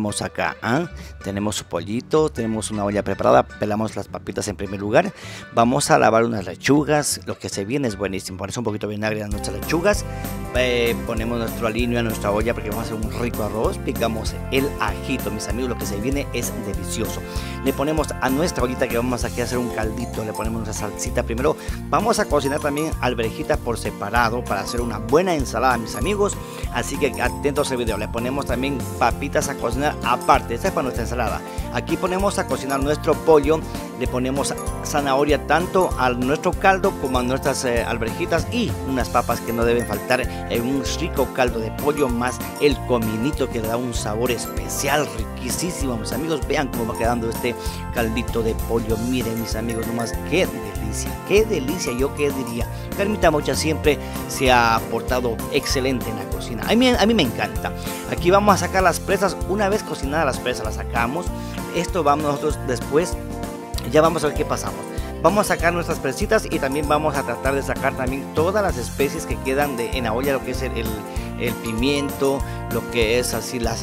Vamos acá, tenemos su pollito, tenemos una olla preparada, pelamos las papitas en primer lugar, vamos a lavar unas lechugas, lo que se viene es buenísimo, ponemos un poquito de vinagre a nuestras lechugas, ponemos nuestro aliño a nuestra olla porque vamos a hacer un rico arroz, picamos el ajito, mis amigos, lo que se viene es delicioso. Le ponemos a nuestra ollita que vamos aquí a hacer un caldito, le ponemos nuestra salsita primero, vamos a cocinar también alverjita por separado para hacer una buena ensalada, mis amigos, así que atentos al video, le ponemos también papitas a cocinar aparte, esta es para nuestra ensalada. Aquí ponemos a cocinar nuestro pollo, le ponemos zanahoria tanto a nuestro caldo como a nuestras alverjitas y unas papas que no deben faltar en un rico caldo de pollo, más el cominito que le da un sabor especial, riquísimo, mis amigos. Vean cómo va quedando este caldito de pollo, miren mis amigos, nomás qué delicia, yo qué diría. Carmita Mocha siempre se ha portado excelente en la cocina, a mí me encanta. Aquí vamos a sacar las presas, una vez cocinadas las presas las sacamos, esto vamos nosotros después, ya vamos a ver qué pasamos. Vamos a sacar nuestras presitas y también vamos a tratar de sacar también todas las especies que quedan en la olla, lo que es el pimiento, lo que es así la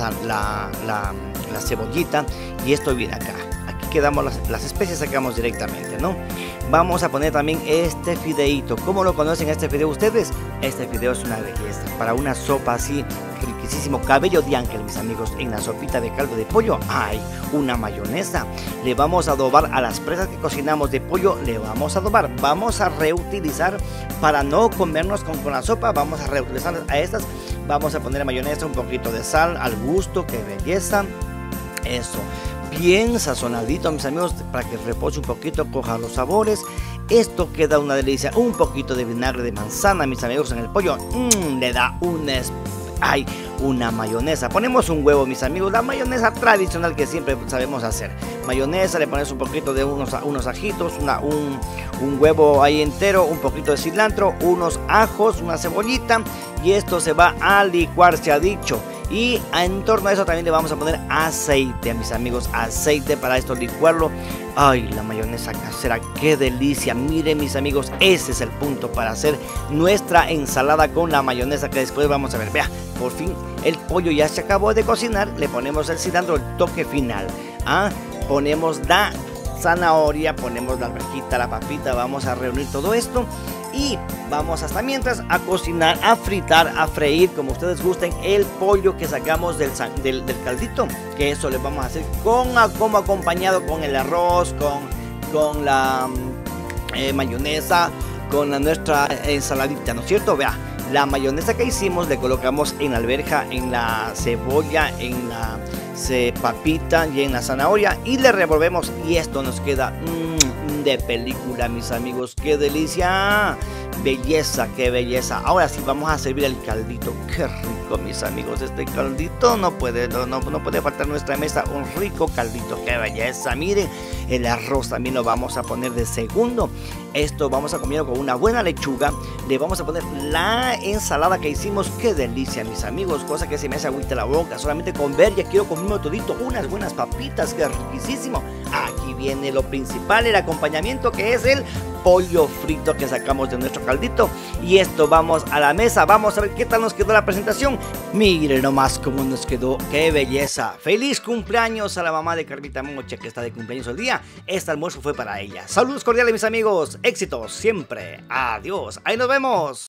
cebollita, y esto viene acá. Aquí quedamos las especies, sacamos directamente, ¿no? Vamos a poner también este fideíto. ¿Cómo lo conocen este fideo ustedes? Este fideo es una belleza para una sopa así riquísimo, cabello de ángel, mis amigos. En la sopita de caldo de pollo hay una mayonesa. Le vamos a adobar a las presas que cocinamos de pollo, le vamos a adobar, vamos a reutilizar para no comernos con la sopa, vamos a reutilizar a estas, vamos a poner mayonesa, un poquito de sal al gusto, qué belleza, eso, bien sazonadito, mis amigos, para que repose un poquito, coja los sabores. Esto queda una delicia. Un poquito de vinagre de manzana, mis amigos, en el pollo, le da una mayonesa. Ponemos un huevo, mis amigos, la mayonesa tradicional que siempre sabemos hacer. Mayonesa, le pones un poquito de unos ajitos, un huevo ahí entero, un poquito de cilantro, unos ajos, una cebollita, y esto se va a licuar, se ha dicho. Y en torno a eso también le vamos a poner aceite, mis amigos, aceite para esto licuarlo. Ay, la mayonesa casera, qué delicia. Miren, mis amigos, ese es el punto para hacer nuestra ensalada con la mayonesa, que después vamos a ver. Vea, por fin el pollo ya se acabó de cocinar, le ponemos el cilantro, el toque final. Ponemos la zanahoria, ponemos la alverjita, la papita, vamos a reunir todo esto. Y vamos hasta mientras a cocinar, a fritar, a freír, como ustedes gusten, el pollo que sacamos del caldito, que eso le vamos a hacer como acompañado con el arroz, con la mayonesa, con nuestra ensaladita, ¿no es cierto? Vea, la mayonesa que hicimos le colocamos en la alverja, en la cebolla, en la papita y en la zanahoria, y le revolvemos y esto nos queda de película, mis amigos, qué delicia, belleza, qué belleza. Ahora sí vamos a servir el caldito, qué rico, mis amigos, este caldito no puede faltar en nuestra mesa, un rico caldito, qué belleza. Miren, el arroz también lo vamos a poner de segundo. Esto vamos a comer con una buena lechuga, le vamos a poner la ensalada que hicimos, qué delicia, mis amigos, cosa que se me hace agüita la boca solamente con ver, ya quiero comerme todito, unas buenas papitas, qué riquísimo. Aquí viene lo principal, el acompañamiento, que es el pollo frito que sacamos de nuestro caldito, y esto vamos a la mesa, vamos a ver qué tal nos quedó la presentación. Miren nomás cómo nos quedó, qué belleza. Feliz cumpleaños a la mamá de Carmita Mocha, que está de cumpleaños el día. Este almuerzo fue para ella. Saludos cordiales, mis amigos, éxitos siempre, adiós, ahí nos vemos.